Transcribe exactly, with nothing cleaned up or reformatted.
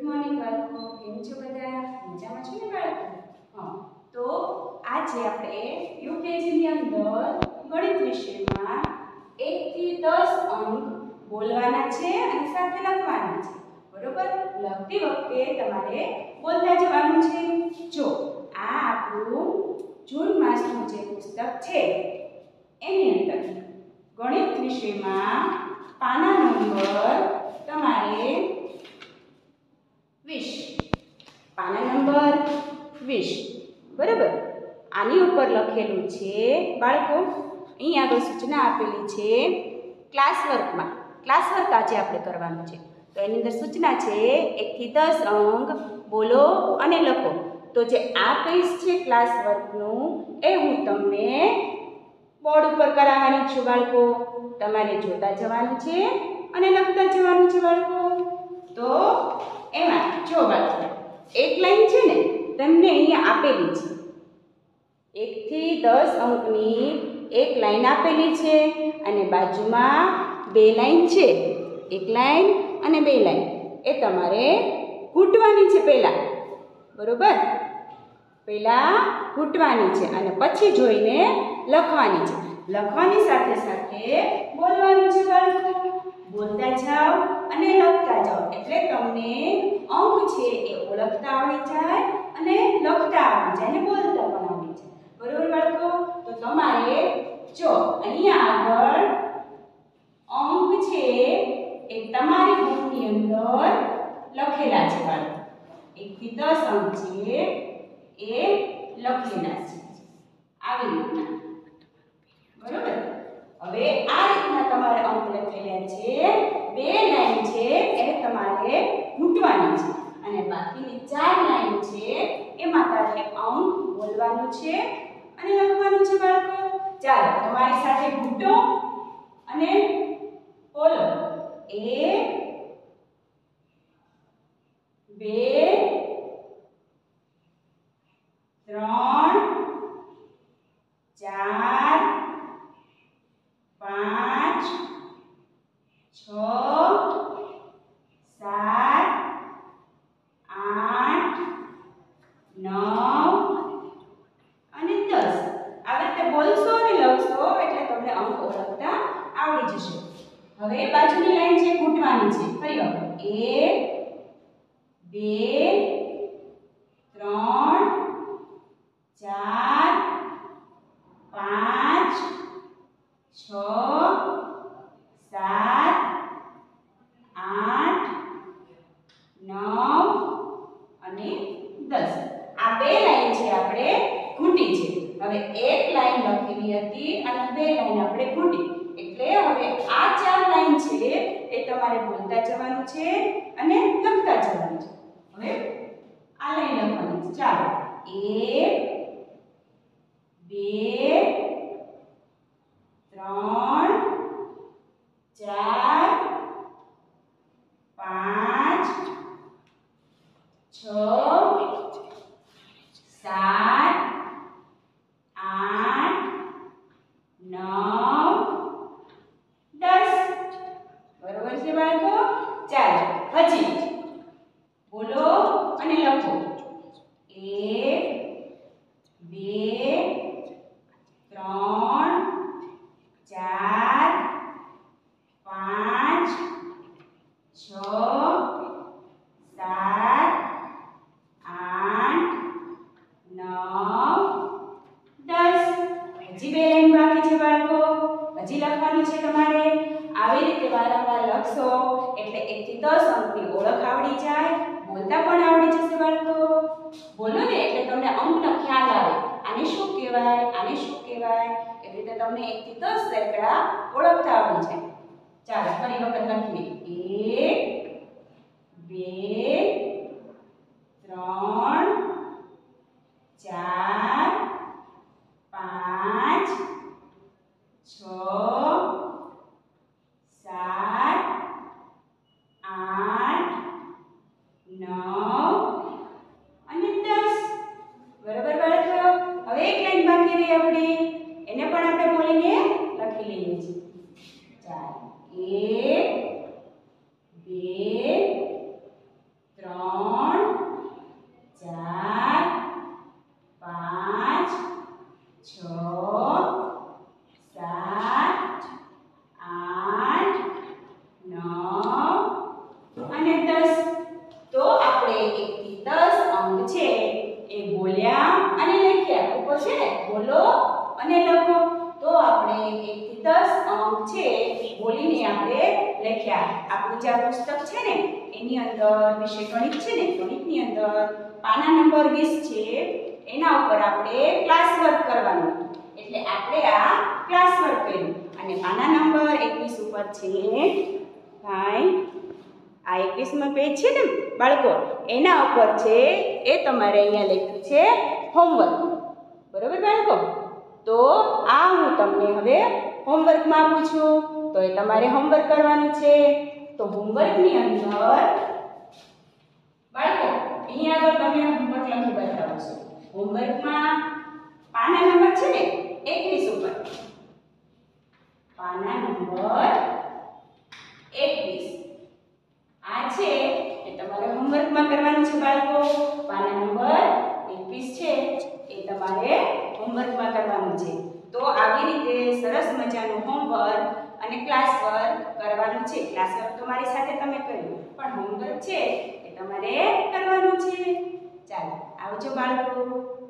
Morning બાળકો, કેમ છો બધા? મજામાં છો ને બાળકો? હા, તો આજે આપણે યુકેજીની અંદર ગણિત વિષયમાં એક થી દસ અંક બોલવાના છે અને સાથે લખવાના છે. બરોબર? લખતી વખતે તમારે બોલતા જવાનું છે. જો આ આપણું જૂન માસનું જે પુસ્તક છે એની અંદર ગણિત વિષયમાં પાના નંબર તમારે વીસ, પાના નંબર વીસ. બરાબર? આની ઉપર લખેલું છે બાળકો, અહીં આગળ સૂચના આપેલી છે ક્લાસ વર્કમાં. ક્લાસ વર્ક આજે આપણે કરવાનું છે, તો એની અંદર સૂચના છે એક થી દસ અંક બોલો અને લખો. તો જે આ પેજ છે ક્લાસ વર્કનું એ હું તમને બોર્ડ ઉપર કરાવવાની છું બાળકો. તમારે જોતા જવાનું છે અને લખતા જવાનું છે બાળકો. તો એમાં જો બાળકો એક લાઈન છે ને તમને અહીંયા આપેલી છે, એક થી દસ અંકની એક લાઈન આપેલી છે અને બાજુમાં બે લાઈન છે, એક લાઈન અને બે લાઈન. એ તમારે ઘૂંટવાની છે પહેલા. બરોબર? પહેલા ઘૂંટવાની છે અને પછી જોઈને લખવાની છે. લખવાની સાથે સાથે બોલવાનું છે બાળકો. બોલતા જાઓ અને લખતા જાઓ એટલે તમને અંક છે એ ઓળખતા આવડી જાય અને લખતા આવડી જાય અને બોલતા પણ આવડી જાય. બરોબર બાળકો? તો તમારે જો અહીંયા આગળ અંક છે એ તમારી બુકની અંદર લખેલા છે બાળકો. એક થી દસ અંક છે એ લખેલા છે આવી રીતના. બરોબર? હવે આ રીતના તમારે અંક લખેલા છે. બે લાઈન છે એ તમારે ઘૂંટવાની છે અને બાકીની ચાર લાઈન છે એમાં તારે અંક બોલવાનું છે અને લખવાનું છે બાળકો. ચાલો તમારી સાથે ઘૂંટો અને બોલો. એક, બે, ત્રણ, ચાર, પાંચ, છ, સાત, આઠ, નવ અને દસ. આવી રીતે બોલશો અને લખશો એટલે તમને અંક ઓળખતા આવડી જશે. હવે બાજુની લાઈન છે ઘૂંટવાની છે. ફરી વખત એક, બે, ત્રણ, ચાર, પાંચ, છ, સાત, આઠ, નવ અને દસ. આ બે લાઈન છે આપણે ઘૂંટી છે. હવે એક લાઈન લખેલી હતી અને બે લાઈન આપણે ઘૂંટી. એટલે હવે આ ચાર લાઈન છે એ તમારે બોલતા જવાનું છે અને લખતા જવાનું છે. હવે આ લાઈન લખવાની છે. ચાલો એક, બે, ત્રણ, ચાર, પાંચ, છ, સાત, આઠ, નવ, દસ. બરોબર છે બાળકો? ચાલો હજી બોલો અને લખો. એક, બે, ત્રણ, ચાર, પાંચ, છ, સાત, આઠ, નવ, દસ. હજી બે લાઈન બાકી છે બાળકો. હજી લખવાનું છે તમારે. આવી રીતે વારંવાર લખશો એટલે એક થી દસ અંકની ઓળખ આવડી જાય, બોલતા પણ આવડી જશે બાળકો. બોલો ને એટલે તમને અંકનો ખ્યાલ આવે. આને શું કહેવાય, આને શું કહેવાય, એવી રીતે તમને એક થી દસ રેકડા ઓળખતા આવડી જાય. ચાલો ફરી વખત લખીએ. એક, બે, ત્રણ, ચાર, પાંચ, છ, સાત, આઠ, નવ અને દસ. બરાબર બાળકો? હવે એક લાઈન બાકી રહી આપણી, એને પણ આપણે બોલીને લખી લઈએ છીએ. ચાલો આપણે લખ્યા. આપણું જે આ પુસ્તક છે ને એની અંદર વિષય ગણિત છે ને ગણિતની અંદર પાના નંબર વીસ છે એના ઉપર આપણે ક્લાસ વર્ક કરવાનું એટલે આપણે આ ક્લાસ વર્ક કર્યું અને પાના નંબર એકવીસ ઉપર છે ભાઈ આ એકવીસમાં પેજ છે ને બાળકો એના ઉપર છે એ તમારે અહીંયા લખ્યું છે હોમવર્ક. બરાબર બાળકો? તો આ હું તમને હવે હોમવર્કમાં આપું છું તો એ તમારે હોમવર્ક કરવાનું છે. તો હોમવર્કની અંદર બાળકો અહીંયા આગળ તમને હોમવર્ક લખી બતાવું છું. હોમવર્કમાં પાના નંબર છે ને એકવીસ ઉપર પાના નંબર એકવીસ આ છે એ તમારે હોમવર્કમાં કરવાનું છે બાળકો. પાના નંબર એકવીસ છે એ તમારે હોમવર્કમાં કરવાનું છે. તો આવી રીતે સરસ મજાનું હોમવર્ક અને ક્લાસ વર્ક કરવાનું છે. ક્લાસ વર્ક તો મારી સાથે તમે કર્યું પણ હોમવર્ક છે એ તમારે કરવાનું છે. ચાલો આવજો બાળકો.